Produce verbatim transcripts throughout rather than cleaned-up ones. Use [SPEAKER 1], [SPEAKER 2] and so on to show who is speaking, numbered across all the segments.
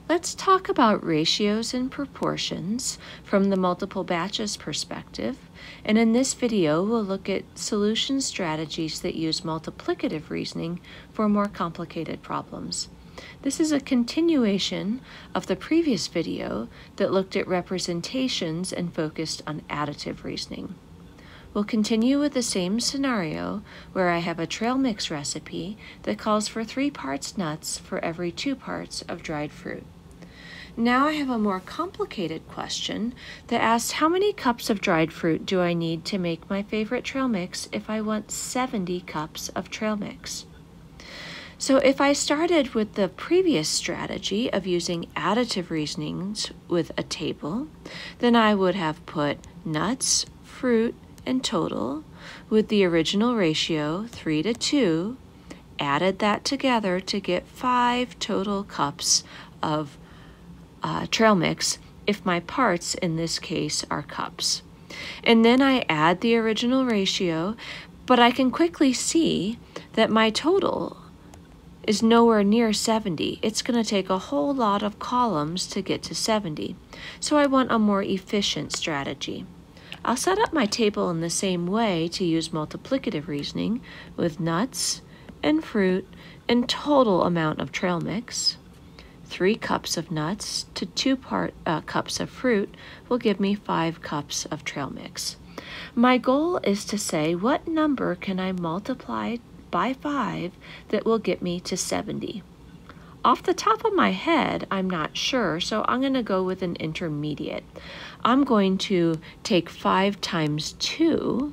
[SPEAKER 1] Let's talk about ratios and proportions from the multiple batches perspective. And in this video, we'll look at solution strategies that use multiplicative reasoning for more complicated problems. This is a continuation of the previous video that looked at representations and focused on additive reasoning. We'll continue with the same scenario where I have a trail mix recipe that calls for three parts nuts for every two parts of dried fruit. Now I have a more complicated question that asks how many cups of dried fruit do I need to make my favorite trail mix if I want seventy cups of trail mix? So if I started with the previous strategy of using additive reasonings with a table, then I would have put nuts, fruit, and total with the original ratio three to two, added that together to get five total cups of uh, trail mix if my parts in this case are cups. And then I add the original ratio, but I can quickly see that my total is nowhere near seventy. It's going to take a whole lot of columns to get to seventy. So I want a more efficient strategy. I'll set up my table in the same way to use multiplicative reasoning with nuts and fruit and total amount of trail mix. Three cups of nuts to two part, uh, cups of fruit will give me five cups of trail mix. My goal is to say what number can I multiply by five that will get me to seventy. Off the top of my head, I'm not sure, so I'm going to go with an intermediate. I'm going to take five times two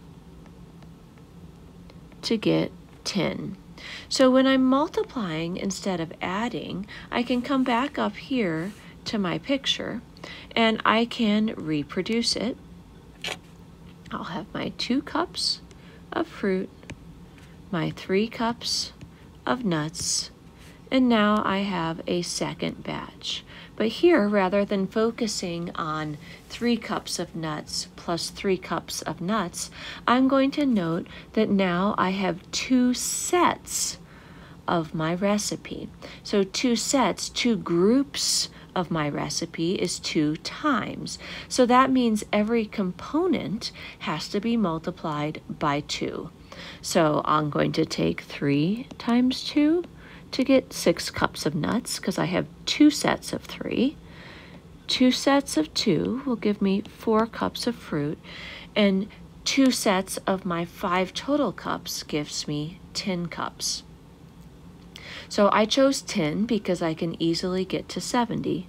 [SPEAKER 1] to get ten. So when I'm multiplying instead of adding, I can come back up here to my picture and I can reproduce it. I'll have my two cups of fruit, my three cups of nuts, and now I have a second batch. But here, rather than focusing on three cups of nuts plus three cups of nuts, I'm going to note that now I have two sets of my recipe. So two sets, two groups of my recipe is two times. So that means every component has to be multiplied by two. So I'm going to take three times two to get six cups of nuts because I have two sets of three. Two sets of two will give me four cups of fruit, and two sets of my five total cups gives me ten cups. So I chose ten because I can easily get to seventy.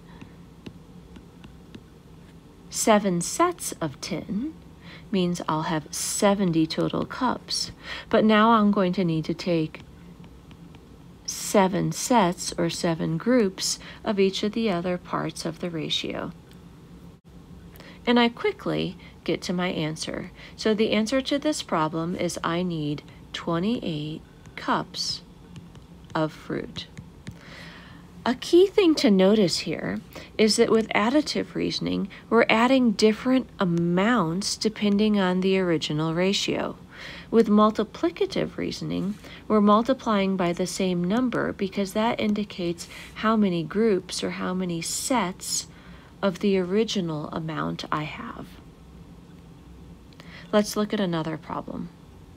[SPEAKER 1] Seven sets of ten means I'll have seventy total cups, but now I'm going to need to take seven sets or seven groups of each of the other parts of the ratio. And I quickly get to my answer. So the answer to this problem is I need twenty-eight cups of fruit. A key thing to notice here is that with additive reasoning, we're adding different amounts depending on the original ratio. With multiplicative reasoning, we're multiplying by the same number because that indicates how many groups or how many sets of the original amount I have. Let's look at another problem.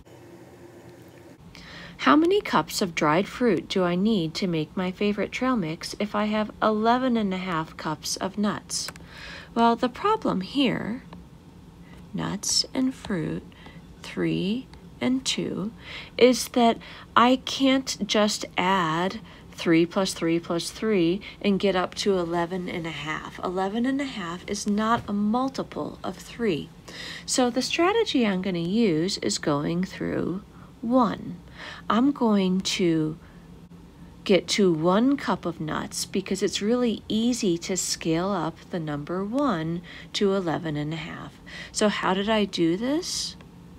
[SPEAKER 1] How many cups of dried fruit do I need to make my favorite trail mix if I have eleven and a half cups of nuts? Well, the problem here, nuts and fruit, three and two, is that I can't just add three plus three plus three and get up to eleven and a half. eleven and a half is not a multiple of three. So the strategy I'm going to use is going through one. I'm going to get to one cup of nuts because it's really easy to scale up the number one to eleven and a half. So how did I do this?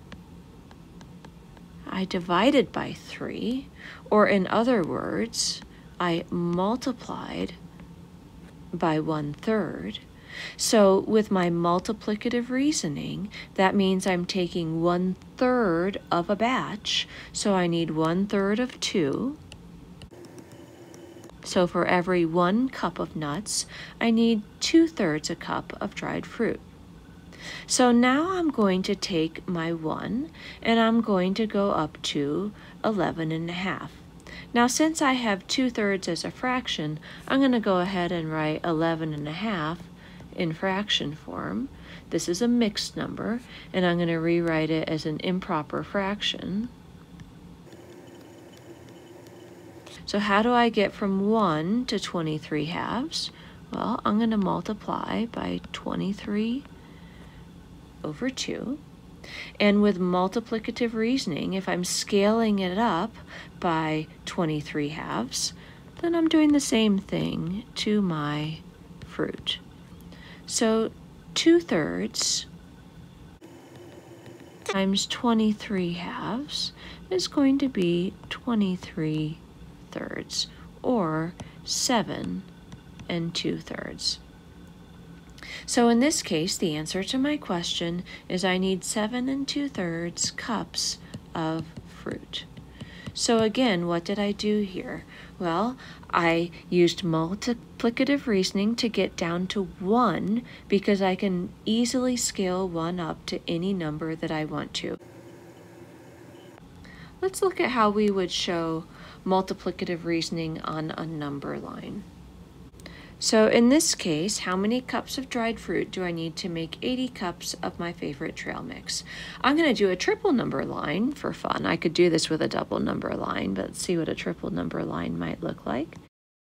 [SPEAKER 1] I divided by three, or in other words, I multiplied by one third. So with my multiplicative reasoning, that means I'm taking one third of a batch. So I need one third of two. So for every one cup of nuts, I need two-thirds a cup of dried fruit. So now I'm going to take my one and I'm going to go up to eleven and a half. Now since I have two-thirds as a fraction, I'm going to go ahead and write eleven and a half in fraction form. This is a mixed number, and I'm going to rewrite it as an improper fraction. So how do I get from one to twenty-three halves? Well, I'm going to multiply by twenty-three over two. And with multiplicative reasoning, if I'm scaling it up by twenty-three halves, then I'm doing the same thing to my fruit. So two-thirds times twenty-three halves is going to be twenty-three thirds, or seven and two-thirds. So in this case, the answer to my question is I need seven and two-thirds cups of fruit. So again, what did I do here? Well, I used multiplicative reasoning to get down to one because I can easily scale one up to any number that I want to. Let's look at how we would show multiplicative reasoning on a number line. So in this case, how many cups of dried fruit do I need to make eighty cups of my favorite trail mix? I'm going to do a triple number line for fun. I could do this with a double number line, but let's see what a triple number line might look like.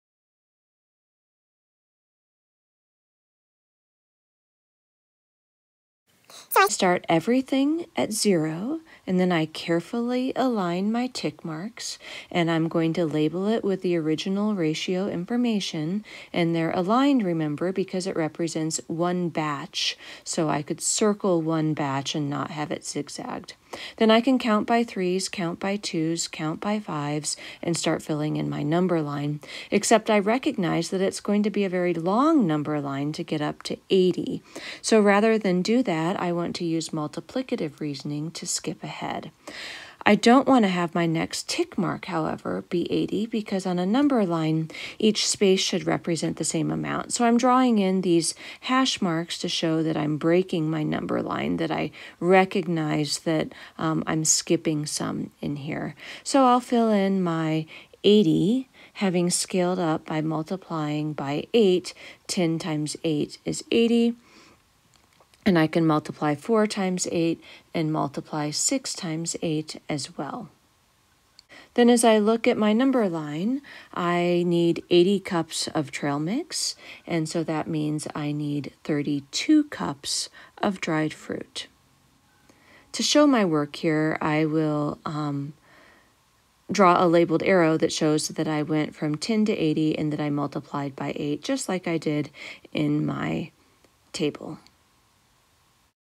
[SPEAKER 1] So I start everything at zero, and then I carefully align my tick marks, and I'm going to label it with the original ratio information, and they're aligned, remember, because it represents one batch, so I could circle one batch and not have it zigzagged. Then I can count by threes, count by twos, count by fives, and start filling in my number line, except I recognize that it's going to be a very long number line to get up to eighty. So rather than do that, I want to use multiplicative reasoning to skip ahead. I don't want to have my next tick mark, however, be eighty, because on a number line, each space should represent the same amount. So I'm drawing in these hash marks to show that I'm breaking my number line, that I recognize that um, I'm skipping some in here. So I'll fill in my eighty, having scaled up by multiplying by eight. ten times eight is eighty. And I can multiply four times eight and multiply six times eight as well. Then as I look at my number line, I need eighty cups of trail mix, and so that means I need thirty-two cups of dried fruit. To show my work here, I will um, draw a labeled arrow that shows that I went from ten to eighty and that I multiplied by eight, just like I did in my table.